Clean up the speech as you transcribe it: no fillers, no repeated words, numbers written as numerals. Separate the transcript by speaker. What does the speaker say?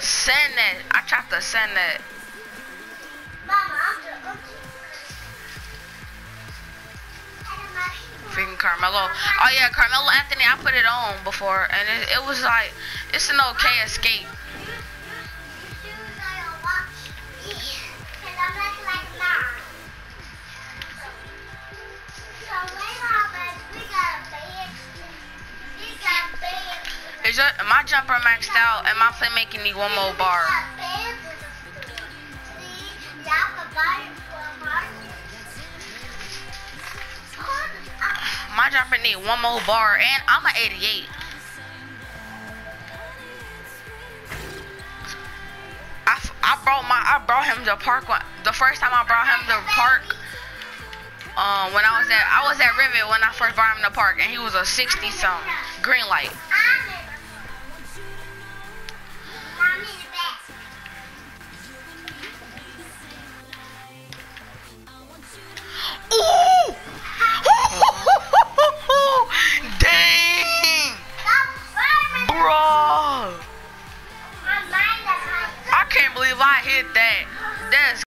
Speaker 1: send that. I tried to send that. Freaking Carmelo. Oh yeah, Carmelo Anthony. I put it on before, and it was like, it's an okay escape. My jumper maxed out, and my playmaking need one more bar. My jumper need one more bar, and I'm an 88. I brought him to park the first time I brought him to park. When I was at Rivet when I first brought him to park, and he was a 60 something green light.